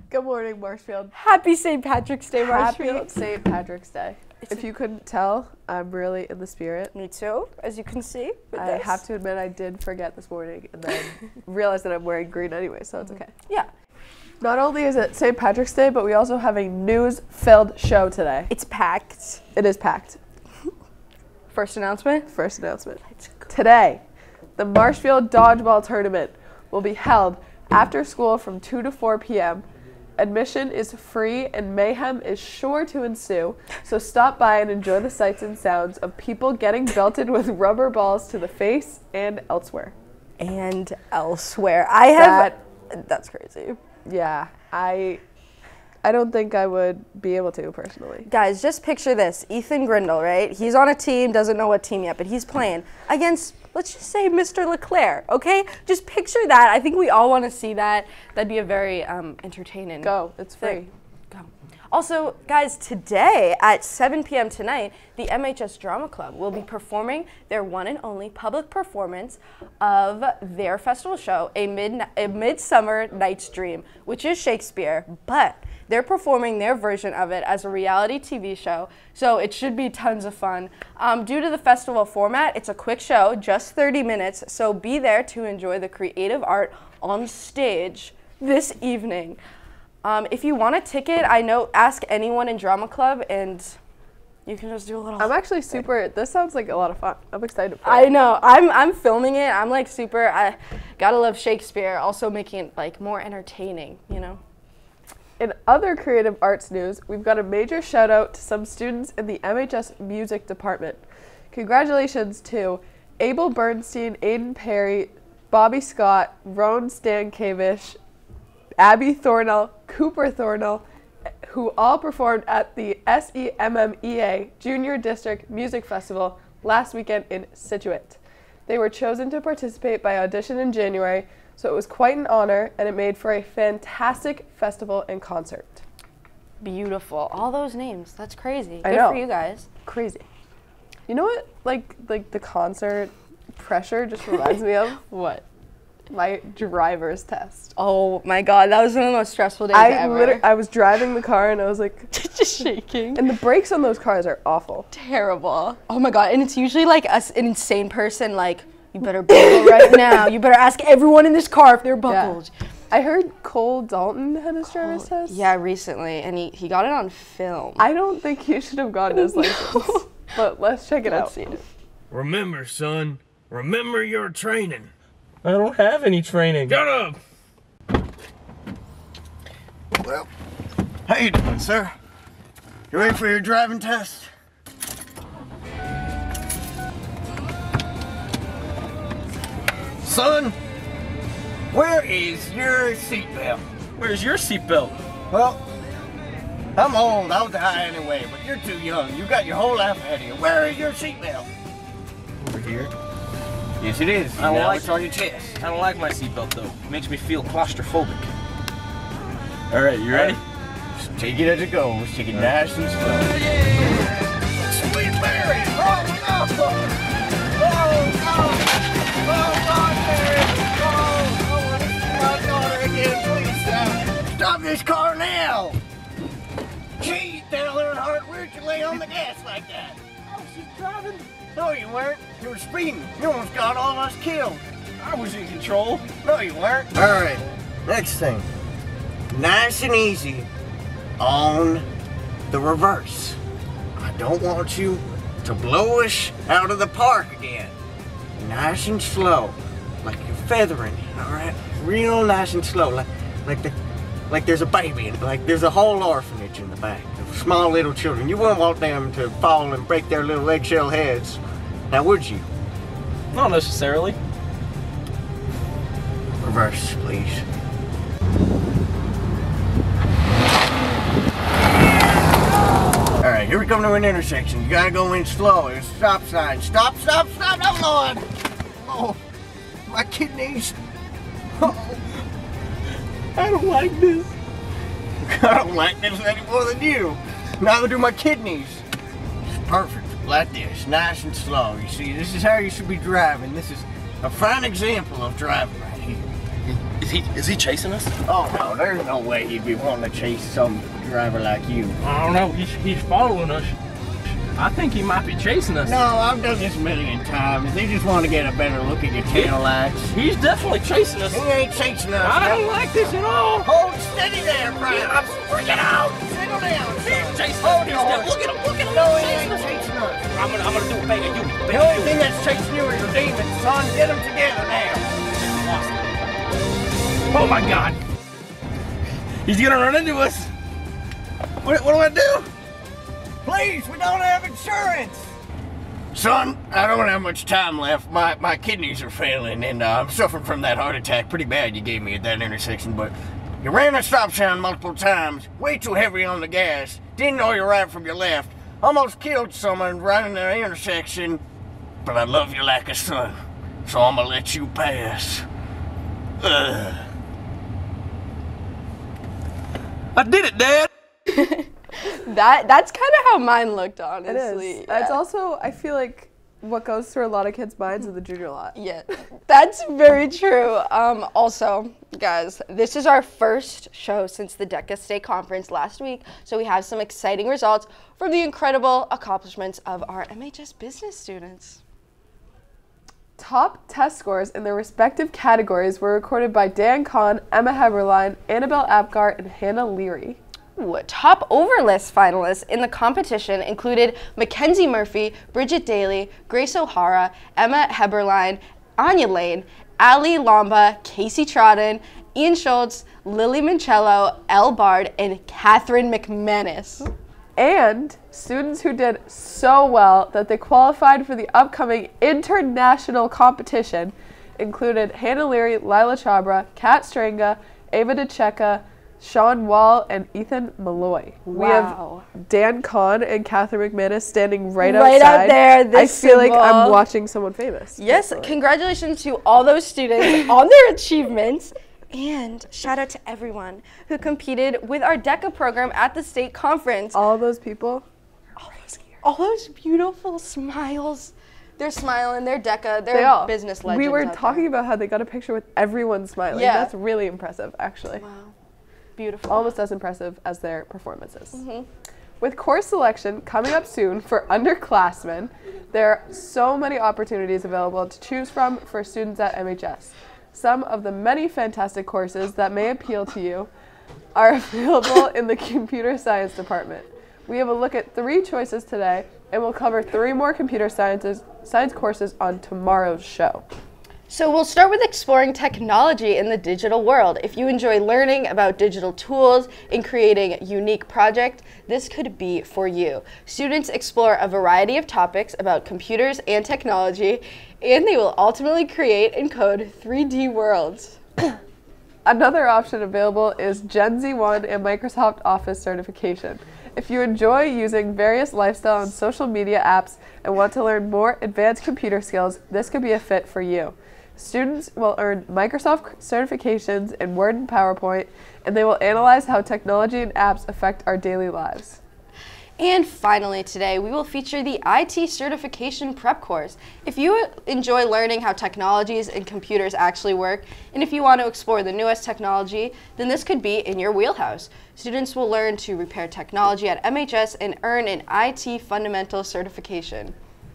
Good morning, Marshfield. Happy St. Patrick's Day, Happy Marshfield. St. Patrick's Day. If you couldn't tell, I'm really in the spirit. Me too, as you can see. I have to admit I did forget this morning and then realized that I'm wearing green anyway, so it's okay. Yeah. Not only is it St. Patrick's Day, but we also have a news-filled show today. It's packed. It is packed. First announcement? First announcement. Today, the Marshfield Dodgeball Tournament will be held after school from 2 to 4 p.m. Admission is free and mayhem is sure to ensue, so stop by and enjoy the sights and sounds of people getting belted with rubber balls to the face and elsewhere. And elsewhere. I have... That's crazy. Yeah, I don't think I would be able to, personally. Guys, just picture this. Ethan Grindle, right? He's on a team, doesn't know what team yet, but he's playing against, let's just say, Mr. Leclerc, okay? Just picture that. I think we all want to see that. That'd be a very entertaining Go, it's free. Go. Also, guys, today at 7 p.m. tonight, the MHS Drama Club will be performing their one and only public performance of their festival show, A Midsummer Night's Dream, which is Shakespeare, but they're performing their version of it as a reality TV show, so it should be tons of fun. Due to the festival format, it's a quick show, just 30 minutes, so be there to enjoy the creative art on stage this evening. If you want a ticket, ask anyone in Drama Club, and you can just do a little... I'm actually super... This sounds like a lot of fun. I'm excited for it. I know. I'm filming it. I'm like super... I gotta love Shakespeare, also making it like more entertaining, you know? In other creative arts news, we've got a major shout out to some students in the MHS music department. Congratulations to Abel Bernstein, Aiden Perry, Bobby Scott, Roan Stankiewicz, Abby Thornell, Cooper Thornell, who all performed at the SEMMEA Junior District Music Festival last weekend in Scituate. They were chosen to participate by audition in January, so it was quite an honor, and it made for a fantastic festival and concert. Beautiful. All those names. That's crazy. I Good know. for you guys. Crazy. You know what, like the concert pressure just reminds me of? What? My driver's test. Oh my God, that was one of the most stressful days ever. I was driving the car and I was like... just shaking. And the brakes on those cars are awful. Terrible. Oh my God, and it's usually like an insane person, like, you better buckle right now. You better ask everyone in this car if they're buckled. Yeah. I heard Cole Dalton had his driver's test. Yeah, recently, and he got it on film. I don't think he should have gotten his license, but let's check it out. Let's see it. Remember, son, remember your training. I don't have any training. Shut up! Well, how you doing, sir? You ready for your driving test? Son, where is your seatbelt? Where's your seatbelt? Well, I'm old, I'll die anyway, but you're too young. You got your whole life ahead of you. Where is your seatbelt? Over here. Yes, it is. I don't Now like it's on your chest. I don't like my seatbelt though. It makes me feel claustrophobic. All right, you ready? Just take it as it goes. Take it nice and slow. Sweet Mary! Oh, no! Oh, no! Oh, God, Mary! Oh, my daughter again. Please stop. Stop this car now! Gee, Dale Earnhardt, where'd you lay on the gas like that? I was just driving. No, you weren't. You were speeding. You almost got all of us killed. I was in control. No, you weren't. All right, next thing. Nice and easy on the reverse. I don't want you to blow us out of the park again. Nice and slow, like you're feathering it, all right? Real nice and slow, like there's a baby, like there's a whole orphanage in the back of small little children. You wouldn't want them to fall and break their little eggshell heads, now would you? Not necessarily. Reverse, please. All right, here we come to an intersection. You gotta go in slow. There's a stop sign. Stop, stop, stop, oh Lord! Oh, my kidneys. Oh, I don't like this. I don't like this any more than you. Neither do my kidneys. It's perfect, like this, nice and slow. You see, this is how you should be driving. This is a fine example of driving right here. Is he chasing us? Oh no, there's no way he'd be wanting to chase some driver like you. I don't know. He's following us. I think he might be chasing us. No, I've done this a million times. They just want to get a better look at your tail lights. He's definitely chasing us. He ain't chasing us. I don't like this at all. Hold steady there, Brian. I'm freaking out. Settle down. He's chasing Hold us. on. Look at him. Look at him. No, He's he chasing ain't us. chasing us. I'm gonna do a bang of you. The only thing that's chasing you is your demons, son. Get them together now. Oh my God. He's gonna run into us. What do I do? Please, we don't have insurance. Son, I don't have much time left. My kidneys are failing, and I'm suffering from that heart attack pretty bad you gave me at that intersection, but you ran a stop sign multiple times, way too heavy on the gas, didn't know your right from your left, almost killed someone right in that intersection, but I love you like a son, so I'm gonna let you pass. Ugh. I did it, Dad. That's kind of how mine looked, It honestly. is. It's also, I feel like, what goes through a lot of kids' minds in the junior lot. Yeah, that's very true. Also, guys, this is our first show since the DECA State Conference last week, so we have some exciting results from the incredible accomplishments of our MHS business students. Top test scores in their respective categories were recorded by Dan Kahn, Emma Heberlein, Annabelle Apgar, and Hannah Leary. Ooh, top overlist finalists in the competition included Mackenzie Murphy, Bridget Daly, Grace O'Hara, Emma Heberlein, Anya Lane, Ali Lomba, Casey Trodden, Ian Schultz, Lily Mancello, Elle Bard, and Catherine McManus. And students who did so well that they qualified for the upcoming international competition included Hannah Leary, Lila Chabra, Kat Stranga, Ava DeCecca, Sean Wall, and Ethan Malloy. Wow. We have Dan Kahn and Catherine McManus standing right Right outside. out there, this I feel like I'm symbol. watching someone famous. Yes, personally. congratulations to all those students on their achievements. And shout out to everyone who competed with our DECA program at the state conference. All those people. All those beautiful smiles. They're smiling, they're DECA, They they're all. business legends. We were out talking there. about how they got a picture with everyone smiling. Yeah. That's really impressive, actually. Wow. Beautiful. Almost as impressive as their performances. With course selection coming up soon for underclassmen, there are so many opportunities available to choose from for students at MHS. Some of the many fantastic courses that may appeal to you are available in the computer science department. We have a look at 3 choices today, and we'll cover 3 more computer science courses on tomorrow's show. So we'll start with exploring technology in the digital world. If you enjoy learning about digital tools and creating unique projects, this could be for you. Students explore a variety of topics about computers and technology, and they will ultimately create and code 3D worlds. Another option available is Gen Z 1 and Microsoft Office certification. If you enjoy using various lifestyle and social media apps and want to learn more advanced computer skills, this could be a fit for you. Students will earn Microsoft certifications in Word and PowerPoint, and they will analyze how technology and apps affect our daily lives. And finally today, we will feature the IT certification prep course. If you enjoy learning how technologies and computers actually work, and if you want to explore the newest technology, then this could be in your wheelhouse. Students will learn to repair technology at MHS and earn an IT fundamental certification.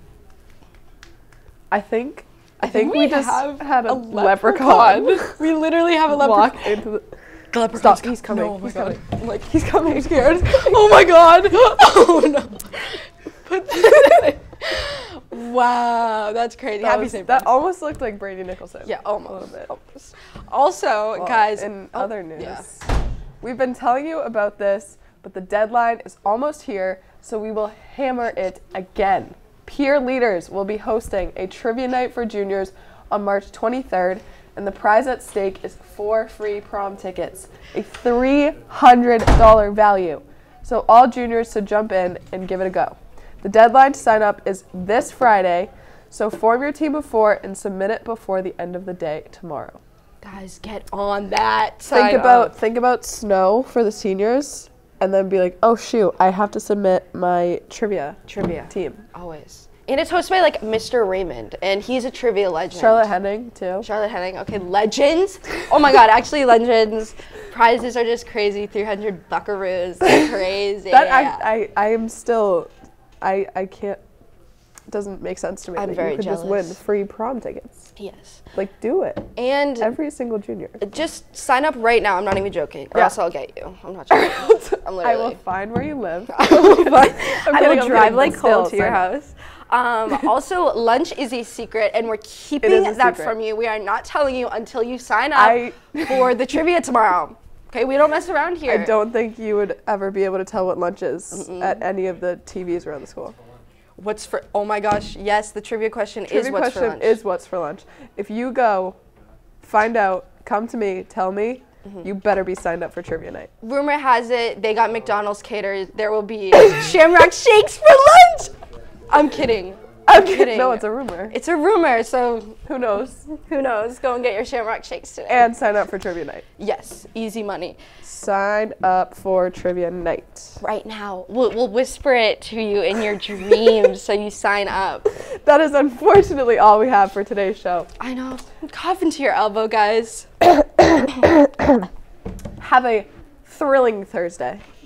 I think we just have had a leprechaun We literally have a walk leprechaun. into the... Leprechaun's Stop, he's coming. No, oh my He's God. coming. Like, he's coming. I'm scared. Oh my God. Oh no. Put that in. Wow, that's crazy. Happy St. That almost looked like Brady Nicholson. Yeah, almost. A little bit. Almost. Also, Well, guys. in other news, yeah. we've been telling you about this, but the deadline is almost here, so we will hammer it again. Peer Leaders will be hosting a trivia night for juniors on March 23rd, and the prize at stake is 4 free prom tickets, a $300 value. So all juniors should jump in and give it a go. The deadline to sign up is this Friday, so form your team of 4 and submit it before the end of the day tomorrow. Guys, get on that. Think about snow for the seniors, and then be like, oh shoot, I have to submit my trivia trivia. team. Always. And it's hosted by like Mr. Raymond, and he's a trivia legend. Charlotte Henning too. Charlotte Henning. Okay, legends. Oh my God, actually legends. Prizes are just crazy. 300 buckaroos. Crazy. I am still, I can't. Doesn't make sense to me I'm that very you could just jealous. win free prom tickets. Yes. Like, do it. And Every single junior. just sign up right now. I'm not even joking, or Yeah. else I'll get you. I'm not joking. I'm I will literally. find where you live. I kidding, will I'm drive kidding, like but Cole still, to your sign house. Also, lunch is a secret, and we're keeping It is a that secret. from you. We are not telling you until you sign up for the trivia tomorrow. Okay, we don't mess around here. I don't think you would ever be able to tell what lunch is at any of the TVs around the school. What's for? Oh my gosh! Yes, the trivia question is Trivia what's question for lunch. is what's for lunch. If you go, find out, come to me, tell me, you better be signed up for trivia night. Rumor has it they got McDonald's catered. There will be Shamrock Shakes for lunch. I'm kidding. I'm kidding. No, it's a rumor. It's a rumor, so Who knows? who knows? Go and get your Shamrock Shakes today. And sign up for trivia night. Yes, easy money. Sign up for trivia night. Right now, we'll whisper it to you in your dreams so you sign up. That is unfortunately all we have for today's show. I know. Cough into your elbow, guys. Have a thrilling Thursday.